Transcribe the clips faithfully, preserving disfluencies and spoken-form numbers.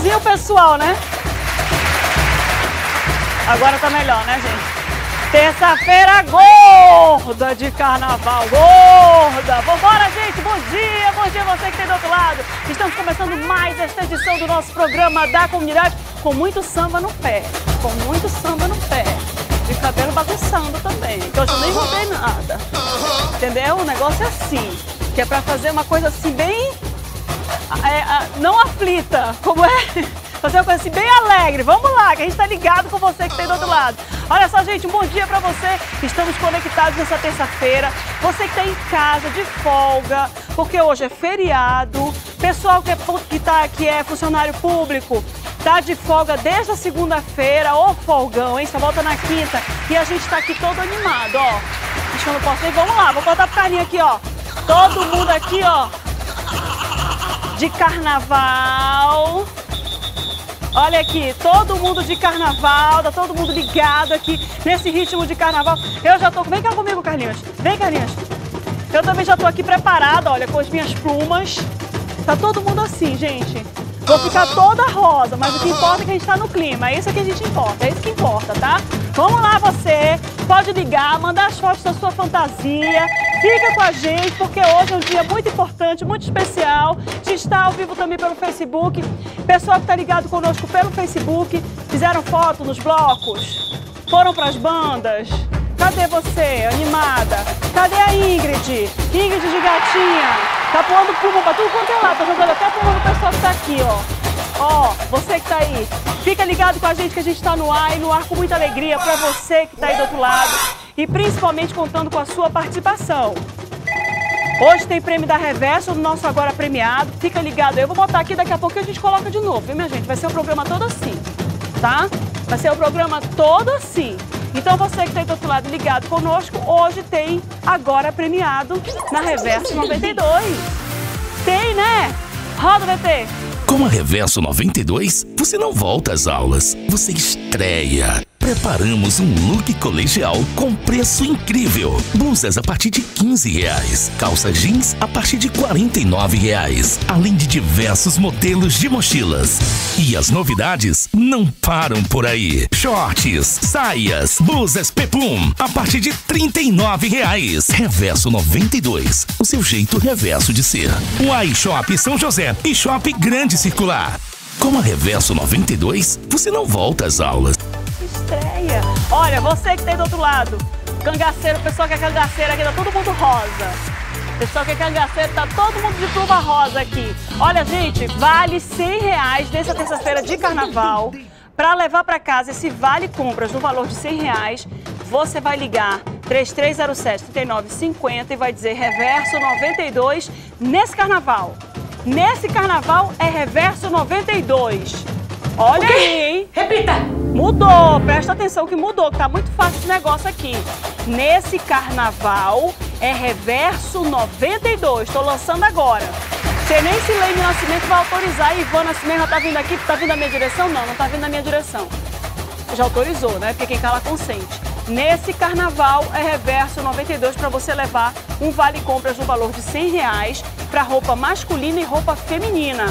Viu, pessoal, né? Agora tá melhor, né, gente? Terça-feira gorda de carnaval, gorda! Vambora, gente! Bom dia! Bom dia você que tem do outro lado! Estamos começando mais esta edição do nosso programa da comunidade com muito samba no pé, com muito samba no pé. E cabelo bagunçando também, que hoje eu nem botei nada. Entendeu? O negócio é assim, que é pra fazer uma coisa assim bem... É, não aflita, como é? Fazer uma coisa assim bem alegre. Vamos lá, que a gente tá ligado com você que tem do outro lado. Olha só, gente, um bom dia pra você. Estamos conectados nessa terça-feira. Você que tá em casa, de folga, porque hoje é feriado. Pessoal que é, que tá, que é funcionário público, tá de folga desde a segunda-feira. Ô, folgão, hein? Só volta na quinta. E a gente tá aqui todo animado, ó. Acho que eu não posso ir. Vamos lá, vou botar pro carinha aqui, ó. Todo mundo aqui, ó, de carnaval. Olha aqui, todo mundo de carnaval, tá todo mundo ligado aqui nesse ritmo de carnaval. Eu já tô... Vem cá comigo, Carlinhos. Vem, Carlinhos. Eu também já tô aqui preparada, olha, com as minhas plumas. Tá todo mundo assim, gente. Vou ficar toda rosa, mas o que importa é que a gente tá no clima. É isso que a gente importa, é isso que importa, tá? Vamos lá, você. Pode ligar, mandar as fotos da sua fantasia. Fica com a gente, porque hoje é um dia muito importante, muito especial. A gente está ao vivo também pelo Facebook. Pessoal que está ligado conosco pelo Facebook, fizeram foto nos blocos, foram para as bandas. Cadê você, animada? Cadê a Ingrid? Ingrid de gatinha. Tá pulando pluma pra tudo quanto é lá. Tá jogando até pluma no pessoal que tá aqui, ó. Ó, você que tá aí. Fica ligado com a gente que a gente tá no ar e no ar com muita alegria pra você que tá aí do outro lado. E principalmente contando com a sua participação. Hoje tem prêmio da Reverso, no nosso agora premiado. Fica ligado, eu vou botar aqui, daqui a pouco a gente coloca de novo, viu, minha gente? Vai ser o programa todo assim, tá? Vai ser o programa todo assim. Então você que está aí do outro lado ligado conosco, hoje tem agora premiado na Reverso noventa e dois. Tem, né? Roda, V T. Com a Reverso noventa e dois, você não volta às aulas, você estreia. Preparamos um look colegial com preço incrível. Blusas a partir de quinze reais. Calça jeans a partir de quarenta e nove reais. Além de diversos modelos de mochilas. E as novidades não param por aí. Shorts, saias, blusas Pepum a partir de trinta e nove reais. Reverso noventa e dois. O seu jeito reverso de ser. Uai Shop São José e Shop Grande Circular. Com a Reverso noventa e dois, você não volta às aulas. Estreia. Olha, você que tem do outro lado, cangaceiro, o pessoal que é cangaceiro aqui, tá todo mundo rosa. O pessoal que é cangaceiro, tá todo mundo de pluma rosa aqui. Olha, gente, vale cem reais nessa terça-feira de carnaval. Para levar para casa esse vale compras no valor de cem reais, você vai ligar três três zero sete, três nove cinco zero e vai dizer Reverso noventa e dois nesse carnaval. Nesse carnaval é Reverso noventa e dois. Olha aí, hein? Repita! Mudou, presta atenção que mudou, que tá muito fácil esse negócio aqui. Nesse carnaval é Reverso noventa e dois, tô lançando agora. Você nem se Leime Nascimento vai autorizar, Ivan Nascimento já tá vindo aqui, tá vindo na minha direção? Não, não tá vindo na minha direção. Já autorizou, né? Porque quem cala consente. Nesse carnaval é Reverso noventa e dois para você levar um vale compras no valor de cem reais para roupa masculina e roupa feminina.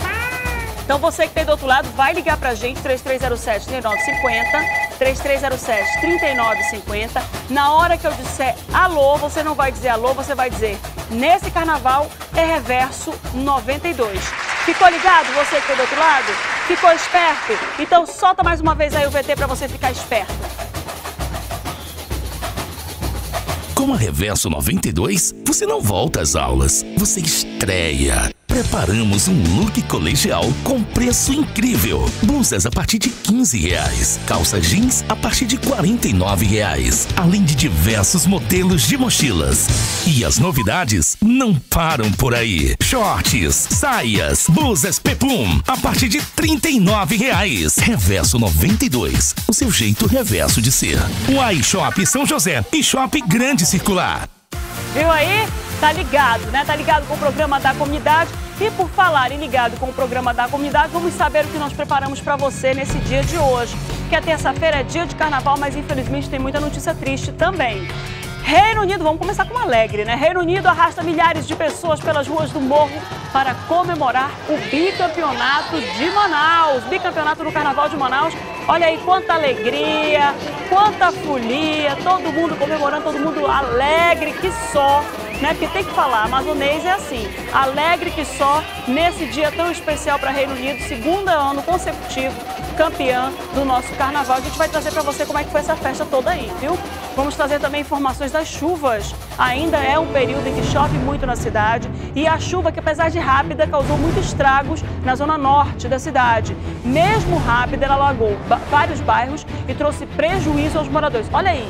Então você que tem do outro lado, vai ligar pra gente, três três zero sete, três nove cinco zero, três três zero sete, três nove cinco zero. Na hora que eu disser alô, você não vai dizer alô, você vai dizer nesse carnaval é Reverso noventa e dois. Ficou ligado, você que tem do outro lado? Ficou esperto? Então solta mais uma vez aí o V T pra você ficar esperto. Com a Reverso noventa e dois, você não volta às aulas, você estreia. Preparamos um look colegial com preço incrível. Blusas a partir de quinze reais. Calça jeans a partir de quarenta e nove reais. Além de diversos modelos de mochilas. E as novidades não param por aí. Shorts, saias, blusas Pepum a partir de trinta e nove reais. Reverso noventa e dois. O seu jeito reverso de ser. Uai Shop São José e Shop Grande Circular. Viu aí? Tá ligado, né? Tá ligado com o programa da comunidade. E por falar em ligado com o programa da comunidade, vamos saber o que nós preparamos para você nesse dia de hoje. Que a terça-feira é dia de carnaval, mas infelizmente tem muita notícia triste também. Reino Unido, vamos começar com alegre, né? Reino Unido arrasta milhares de pessoas pelas ruas do Morro para comemorar o bicampeonato de Manaus. Bicampeonato no Carnaval de Manaus. Olha aí quanta alegria, quanta folia, todo mundo comemorando, todo mundo alegre que só, né? Porque tem que falar, amazonês é assim, alegre que só nesse dia tão especial para Reino Unido, segundo ano consecutivo, campeã do nosso carnaval. A gente vai trazer para você como é que foi essa festa toda aí, viu? Vamos trazer também informações das chuvas. Ainda é um período em que chove muito na cidade e a chuva, que apesar de rápida, causou muitos estragos na zona norte da cidade. Mesmo rápida, ela alagou vários bairros e trouxe prejuízo aos moradores. Olha aí.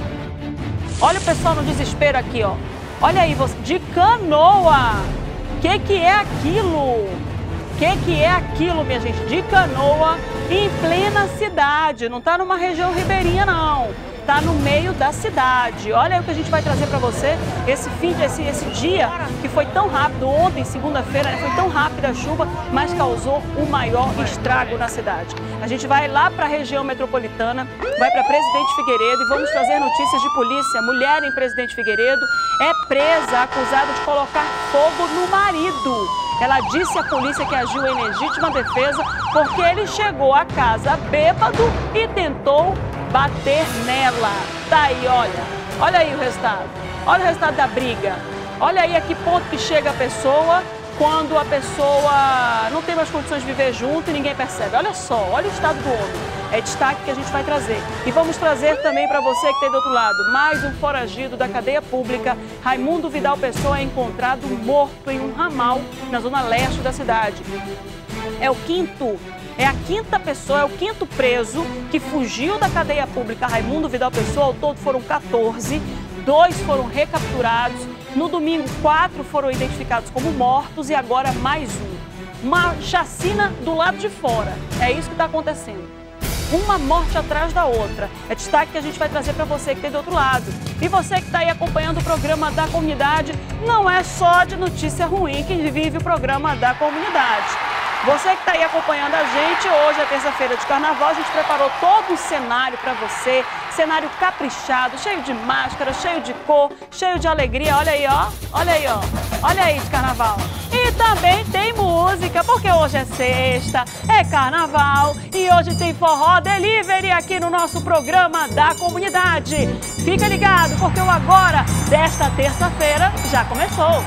Olha o pessoal no desespero aqui, ó. Olha aí, você, de Canoa. O que que é aquilo? O que que é aquilo, minha gente? De Canoa, em plena cidade. Não tá numa região ribeirinha, não. Tá no meio da cidade. Olha aí o que a gente vai trazer para você esse fim de, esse, esse dia que foi tão rápido, ontem, segunda-feira, né? Foi tão rápida a chuva, mas causou o maior estrago na cidade. A gente vai lá para a região metropolitana, vai para Presidente Figueiredo e vamos trazer notícias de polícia. Mulher em Presidente Figueiredo é presa, acusada de colocar fogo no marido. Ela disse à polícia que agiu em legítima defesa porque ele chegou à casa bêbado e tentou bater nela. Tá aí, olha. Olha aí o resultado. Olha o resultado da briga. Olha aí a que ponto que chega a pessoa quando a pessoa não tem mais condições de viver junto e ninguém percebe. Olha só, olha o estado do homem. É destaque que a gente vai trazer. E vamos trazer também para você que tem do outro lado, mais um foragido da cadeia pública. Raimundo Vidal Pessoa é encontrado morto em um ramal na zona leste da cidade. É o quinto, é a quinta pessoa, é o quinto preso que fugiu da cadeia pública Raimundo Vidal Pessoa. Ao todo foram quatorze, dois foram recapturados. No domingo, quatro foram identificados como mortos e agora mais um. Uma chacina do lado de fora. É isso que está acontecendo. Uma morte atrás da outra. É destaque que a gente vai trazer para você que tem do outro lado. E você que está aí acompanhando o programa da comunidade, não é só de notícia ruim que vive o programa da comunidade. Você que está aí acompanhando a gente, hoje é terça-feira de carnaval, a gente preparou todo um cenário para você, cenário caprichado, cheio de máscara, cheio de cor, cheio de alegria. Olha aí, ó, olha aí, ó, olha aí de carnaval. E também tem música, porque hoje é sexta, é carnaval e hoje tem Forró Delivery aqui no nosso programa da comunidade. Fica ligado, porque o Agora desta terça-feira já começou.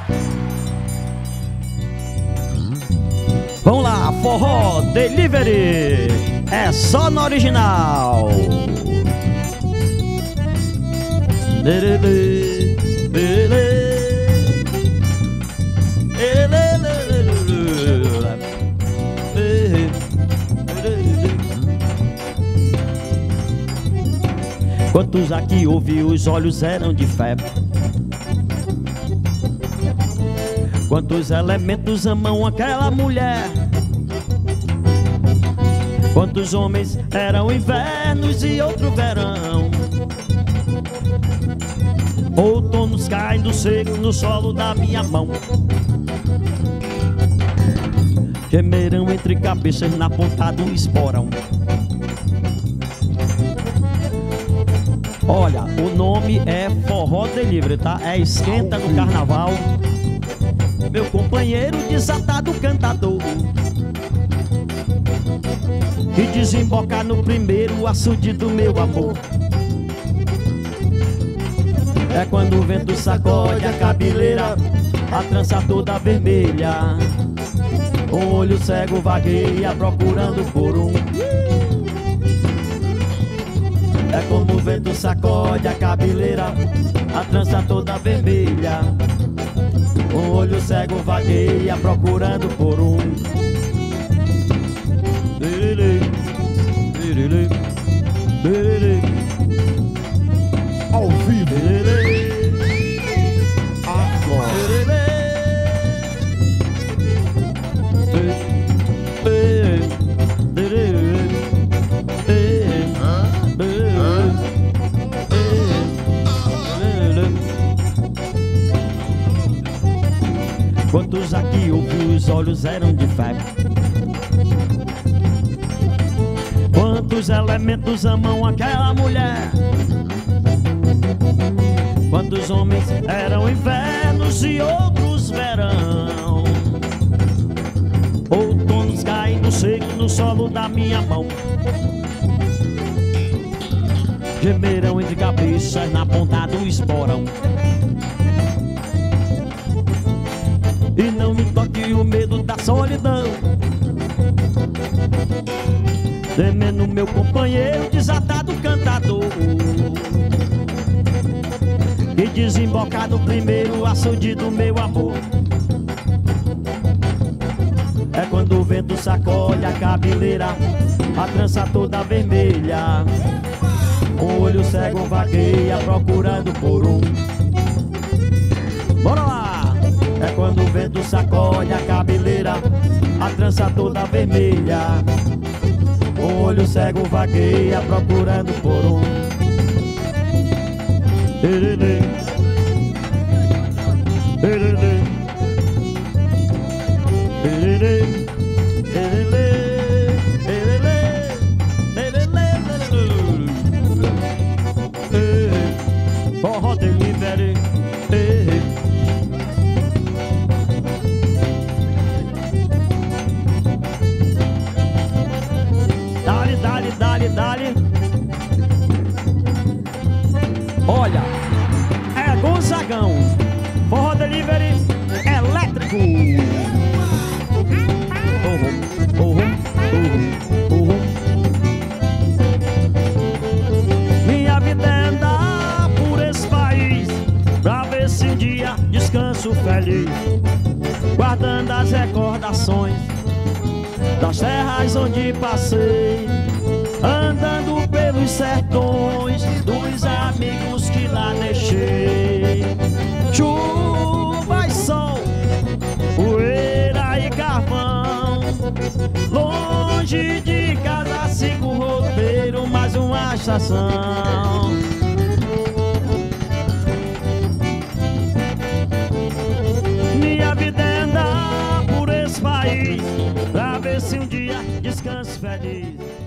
Vamos lá, Forró Delivery, é só no original. Quantos aqui ouviu, os olhos eram de febre. Quantos elementos amam aquela mulher? Quantos homens eram invernos e outro verão? Outonos caindo seco no solo da minha mão. Gemerão entre cabeças na ponta do esporão. Olha, o nome é Forró Delivery, tá? É esquenta no carnaval. Meu companheiro desatado cantador, que desemboca no primeiro açude do meu amor. É quando o vento sacode a cabeleira, a trança toda vermelha. O olho cego vagueia procurando por um. É como o vento sacode a cabeleira, a trança toda vermelha. O olho cego vagueia procurando por um. Ao vivo. Agora. Quantos aqui ouviu, os olhos eram de febre? Quantos elementos amam aquela mulher? quando os homens eram invernos e outros verão. Outonos caindo seco no solo da minha mão. Gemerão entre cabeças na ponta do esporão. E não me toque o medo da solidão. Temendo meu companheiro desatado cantador, e desembocar no primeiro açude do meu amor. É quando o vento sacode a cabeleira, a trança toda vermelha. Um olho cego vagueia procurando por um. Bora lá! É quando o vento sacode a cabeleira, a trança toda vermelha. Um olho cego vagueia procurando por um. Erelê, erelê, erelê, erelê, erelê, erelê, erelê. Forró Delivery. Dale, dale, dale, dale. Olha, é Gonzagão, Forró Delivery elétrico. Uhum, uhum, uhum, uhum. Minha vida é andar por esse país, pra ver se um dia descanso feliz, guardando as recordações das terras onde passei, andando pelos sertões dos amigos que lá deixei. Chuva e sol, poeira e carvão, longe de casa sigo o roteiro, mais uma estação. Minha vida é andar por esse país, pra ver se um dia descanso feliz.